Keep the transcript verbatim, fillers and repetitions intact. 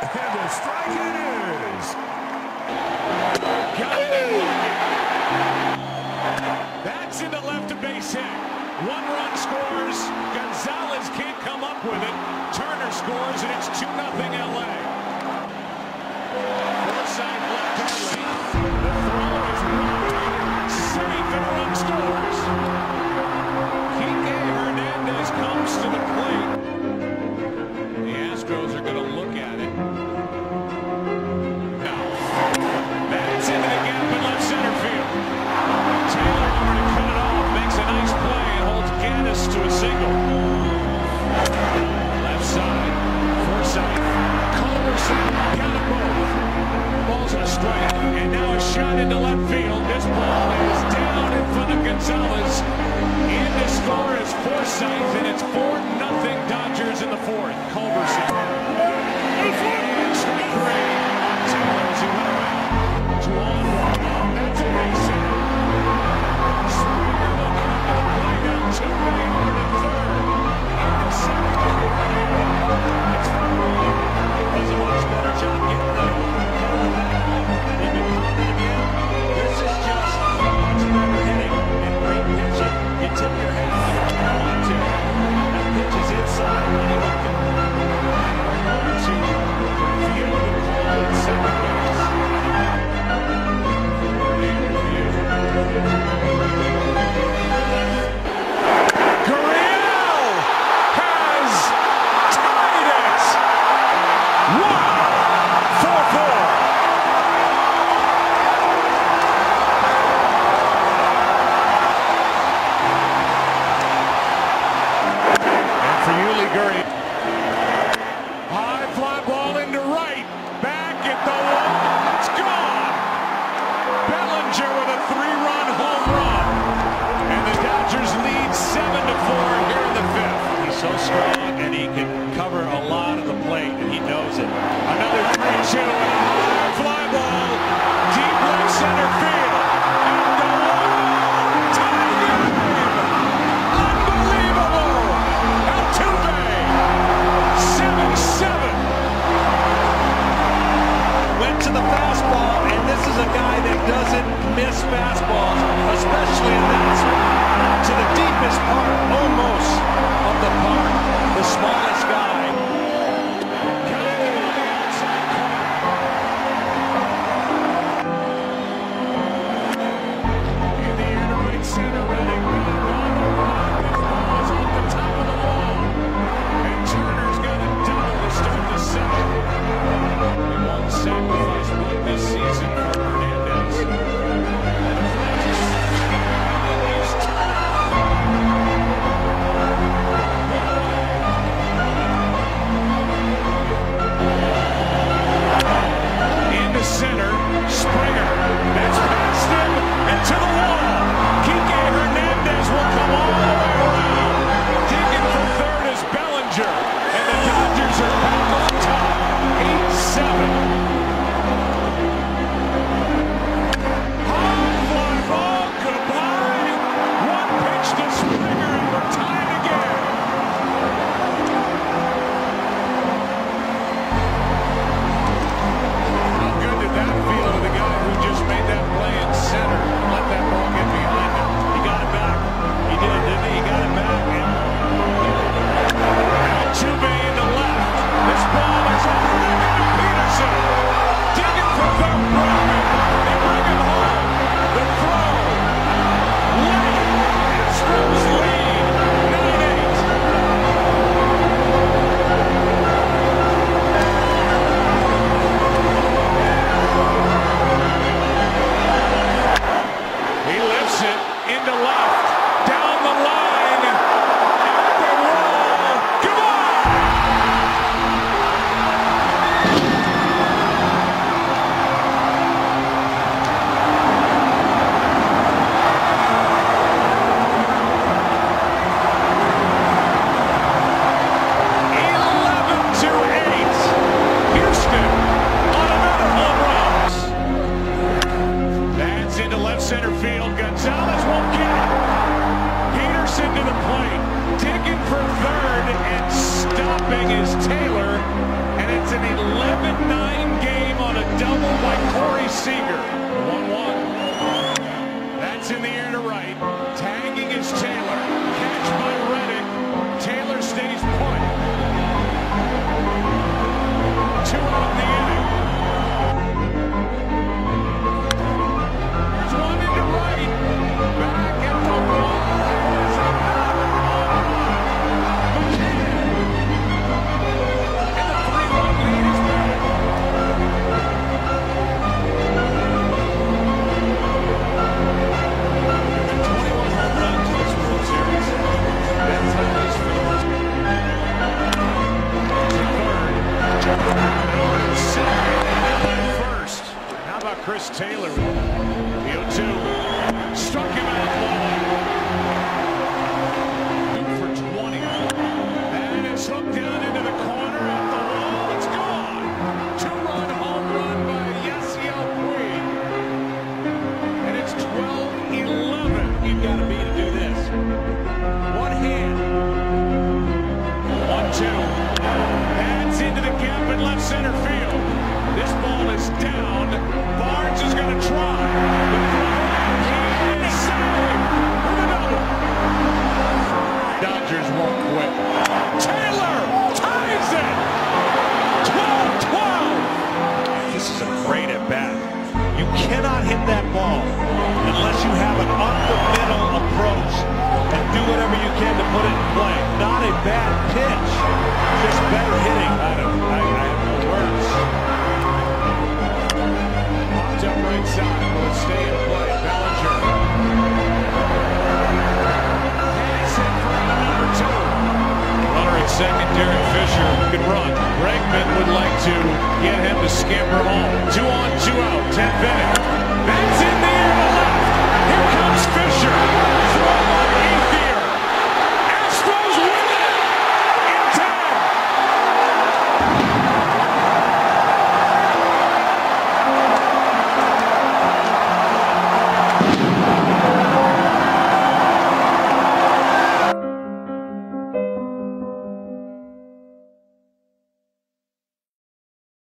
And the strike it is. Got it in looking. That's into left, a base hit. One run scores. Gonzalez can't come up with it. Turner scores, and it's two nothing L A. Forsythe left to right. The throw is right. Safe, and a run scores. Kike Hernandez comes to the plate. The Astros are going to look at it. No. That's into the gap in left center field. Taylor over to cut it off. Makes a nice play and holds Gaddis to a single. Left side. Forsythe. Culberson. Got it both. Ball's in a strike. And now a shot into left field. This ball is down in front of Gonzalez. In to score is Forsythe, and it's four nothing Dodgers in the fourth. Culberson. And strike three on Taylor as he went around. Two on, one on. That's a base hit. Springer looking up the play down two. They are in third. In the second. It's does a much better job getting the they've been pounding again. This is just much better hitting and great pitching. You tip your hat to it if you want to. That pitch is inside. Anyone can to view the call at second base. Gurriel has tied it. Wow! four four. And for Yuli Gurriel. High fly ball into right. Back at the wall. It's gone. Bellinger with a three-run home run. And the Dodgers lead seven to four here in the fifth. He's so strong and he can cover a lot of the plate and he knows it. Another three two and a high fly ball. Deep left center field. And the wall. Tie game. Unbelievable. Altuve. seven seven. Went to the fastball, and this is a guy that doesn't miss fastballs, especially in that spot. To the deepest part, almost, of the park. The smallest guy. In the air to right center, Redding. This ball is off the top of the wall. And Turner's got a double to start the second. He won't sacrifice one this season for Hernandez. Into center, Springer. That's past him and to the wall. Kike Hernandez will come all the way around. Digging for third is Bellinger. And the Dodgers are back on top. eight seven. High fly ball, goodbye. One pitch to Springer and we're tied again. How good did that feel to the guy who just made that play in center? Let that ball get behind him. He got it back. He did, didn't he? He got it back. Altuve in the left. This ball is over to Peterson. Digging for third. Bregman. They bring him home. The throw. Late. Astros lead. nine eight. He lifts it into left. Down the line. At the wall. Goodbye. eleven to eight. Houston on another home run. That's into left center field. Gonzalez won't get it. Peterson to the plate. digging for third and stopping is Taylor, and it's an eleven nine game on a double by Corey Seager. one one. That's in the air to right. Tagging is Taylor. Catch by Reddick. Taylor stays put. Two out in the inning. There's one into right. Back at the wall. It's another home run. McCann. And the three one lead is back. twenty-one home runs in this World Series. That ties for the most. To third. Second and first. How about Chris Taylor? The oh two. Struck him out. Two for twenty. And it's hooked down into the corner at the wall. It's gone. Two-run home run by Yasiel Puig. And it's twelve eleven. You've got to be to do this. One hand. One, two. That's into the gap in left center field. This ball is down. Barnes is going to try. The throw. He is saved. With another. Dodgers won't quit. Taylor ties it. twelve twelve. This is a great at bat. You cannot hit that ball unless you have an up-the-middle approach and do whatever you can to put it in play. Not a bad pitch, just better hitting. I don't, I, I have no words. Popped up right side, will it stay in play? Bellinger. Has hit for out number two. Runner at second, Derek Fisher can run. Bregman would like to get him to scamper home. Two on, two out, tenth inning.